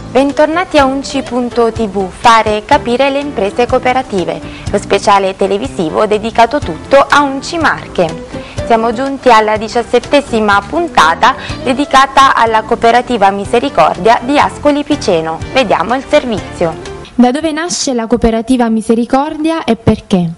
Bentornati a Unci.tv, fare capire le imprese cooperative, lo speciale televisivo dedicato tutto a Unci Marche. Siamo giunti alla 17ª puntata dedicata alla cooperativa Misericordia di Ascoli Piceno. Vediamo il servizio. Da dove nasce la cooperativa Misericordia e perché?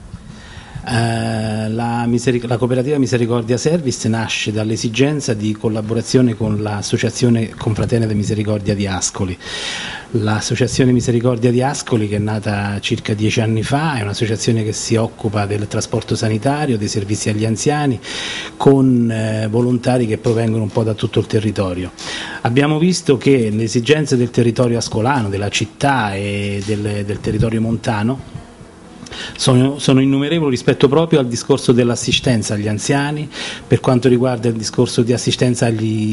La cooperativa Misericordia Service nasce dall'esigenza di collaborazione con l'associazione Confraternita Misericordia di Ascoli. L'associazione Misericordia di Ascoli, che è nata circa 10 anni fa, è un'associazione che si occupa del trasporto sanitario, dei servizi agli anziani, con volontari che provengono un po' da tutto il territorio. Abbiamo visto che le esigenze del territorio ascolano, della città e del territorio montano sono innumerevoli rispetto proprio al discorso dell'assistenza agli anziani, per quanto riguarda il discorso di assistenza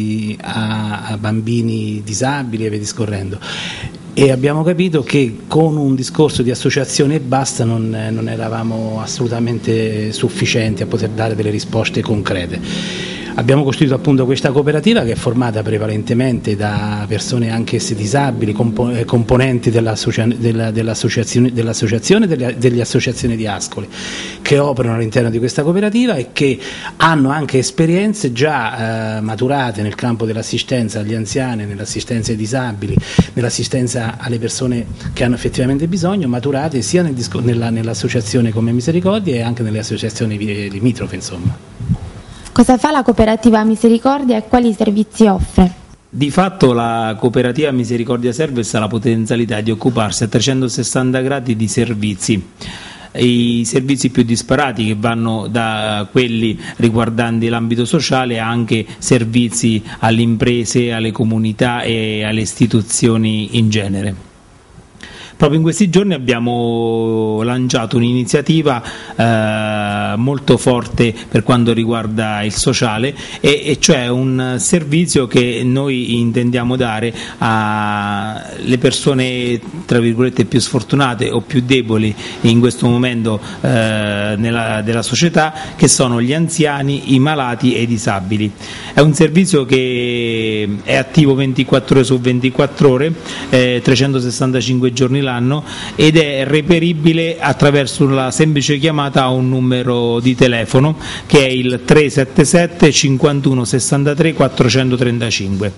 a bambini disabili e via discorrendo. E abbiamo capito che con un discorso di associazione e basta non eravamo assolutamente sufficienti a poter dare delle risposte concrete. Abbiamo costituito appunto questa cooperativa, che è formata prevalentemente da persone anch'esse disabili, componenti delle associazioni di Ascoli, che operano all'interno di questa cooperativa e che hanno anche esperienze già maturate nel campo dell'assistenza agli anziani, nell'assistenza ai disabili, nell'assistenza alle persone che hanno effettivamente bisogno, maturate sia nell'associazione come Misericordia e anche nelle associazioni limitrofe, insomma. Cosa fa la cooperativa Misericordia e quali servizi offre? Di fatto la cooperativa Misericordia Service ha la potenzialità di occuparsi a 360 gradi di servizi. I servizi più disparati, che vanno da quelli riguardanti l'ambito sociale a anche servizi alle imprese, alle comunità e alle istituzioni in genere. Proprio in questi giorni abbiamo lanciato un'iniziativa molto forte per quanto riguarda il sociale, e cioè un servizio che noi intendiamo dare alle persone tra virgolette più sfortunate o più deboli in questo momento della società, che sono gli anziani, i malati e i disabili. È un servizio che è attivo 24 ore su 24 ore, 365 giorni l'anno, ed è reperibile attraverso la semplice chiamata a un numero di telefono che è il 377 51 63 435.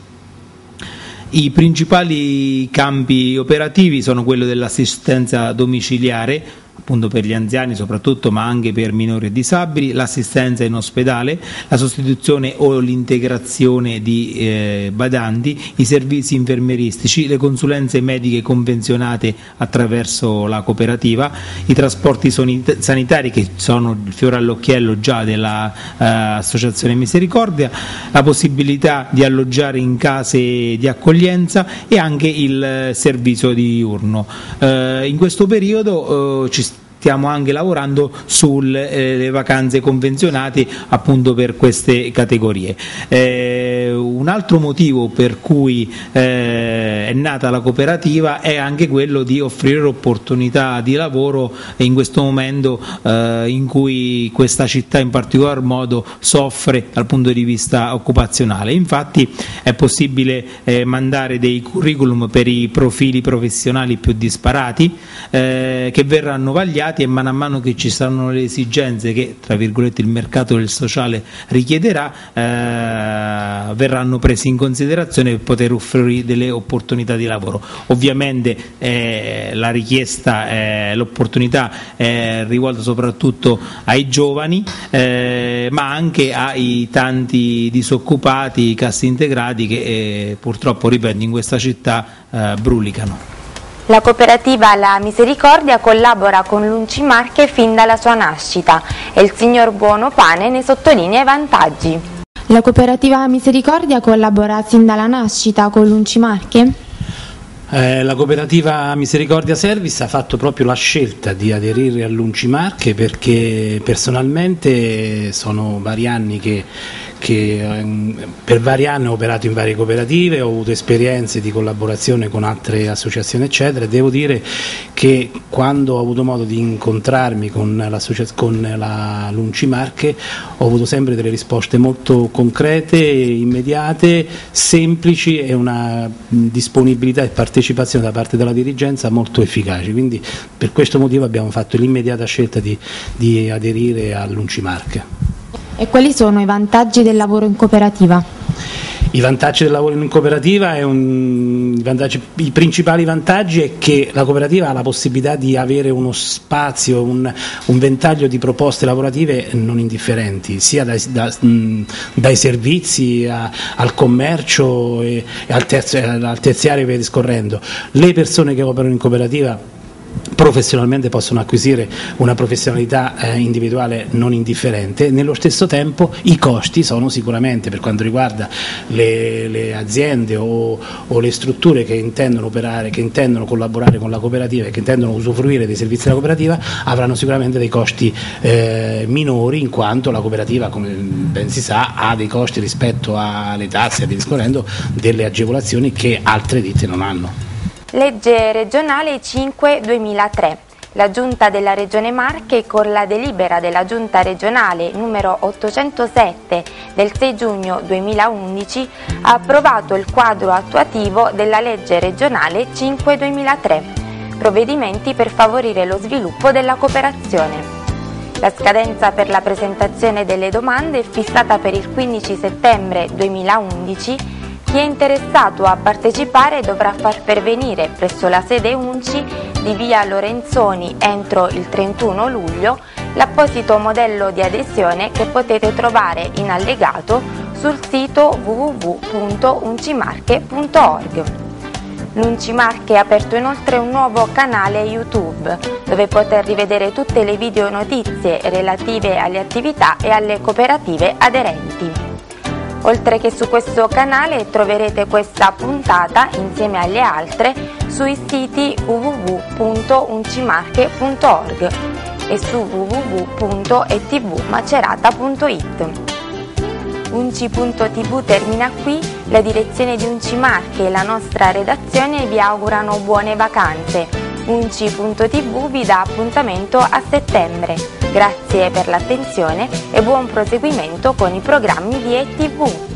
I principali campi operativi sono quello dell'assistenza domiciliare, appunto per gli anziani soprattutto, ma anche per minori e disabili, l'assistenza in ospedale, la sostituzione o l'integrazione di badanti, i servizi infermieristici, le consulenze mediche convenzionate attraverso la cooperativa, i trasporti sanitari, che sono il fiore all'occhiello già dell'associazione Misericordia, la possibilità di alloggiare in case di accoglienza e anche il servizio diurno. In questo periodo stiamo anche lavorando sulle vacanze convenzionate appunto per queste categorie. Un altro motivo per cui è nata la cooperativa è anche quello di offrire opportunità di lavoro in questo momento in cui questa città in particolar modo soffre dal punto di vista occupazionale. Infatti è possibile mandare dei curriculum per i profili professionali più disparati che verranno vagliati, e man mano che ci saranno le esigenze che tra virgolette il mercato del sociale richiederà, verranno presi in considerazione per poter offrire delle opportunità di lavoro. Ovviamente la richiesta, l'opportunità è rivolta soprattutto ai giovani, ma anche ai tanti disoccupati, cassintegrati che purtroppo, ripeto, in questa città brulicano. La cooperativa La Misericordia collabora con l'Unci Marche fin dalla sua nascita e il signor Buono Pane ne sottolinea i vantaggi. La cooperativa Misericordia collabora sin dalla nascita con l'Unci Marche? La cooperativa Misericordia Service ha fatto proprio la scelta di aderire all'Unci Marche perché personalmente sono vari anni che che per vari anni ho operato in varie cooperative, ho avuto esperienze di collaborazione con altre associazioni eccetera, e devo dire che quando ho avuto modo di incontrarmi con la Lunci Marche ho avuto sempre delle risposte molto concrete, immediate, semplici e una disponibilità e partecipazione da parte della dirigenza molto efficaci, quindi per questo motivo abbiamo fatto l'immediata scelta di aderire all'Unci Marche. E quali sono i vantaggi del lavoro in cooperativa? I vantaggi del lavoro in cooperativa i principali vantaggi è che la cooperativa ha la possibilità di avere uno spazio, un ventaglio di proposte lavorative non indifferenti, sia dai servizi al commercio e al terziario e via discorrendo. Le persone che operano in cooperativa professionalmente possono acquisire una professionalità individuale non indifferente. Nello stesso tempo i costi sono sicuramente, per quanto riguarda le aziende o le strutture che intendono operare, che intendono collaborare con la cooperativa e che intendono usufruire dei servizi della cooperativa, avranno sicuramente dei costi minori, in quanto la cooperativa, come ben si sa, ha dei costi rispetto alle tasse e via discorrendo, delle agevolazioni che altre ditte non hanno. Legge regionale 5/2003. La Giunta della Regione Marche, con la delibera della Giunta regionale numero 807 del 6 giugno 2011, ha approvato il quadro attuativo della legge regionale 5/2003, provvedimenti per favorire lo sviluppo della cooperazione. La scadenza per la presentazione delle domande è fissata per il 15 settembre 2011. Chi è interessato a partecipare dovrà far pervenire presso la sede UNCI di via Lorenzoni entro il 31 luglio l'apposito modello di adesione che potete trovare in allegato sul sito www.uncimarche.org. L'Unci Marche ha aperto inoltre un nuovo canale YouTube dove poter rivedere tutte le video notizie relative alle attività e alle cooperative aderenti. Oltre che su questo canale troverete questa puntata insieme alle altre sui siti www.uncimarche.org e su www.etvmacerata.it. Unci.tv termina qui, la direzione di Unci Marche e la nostra redazione vi augurano buone vacanze. Unci.tv vi dà appuntamento a settembre. Grazie per l'attenzione e buon proseguimento con i programmi di ETV.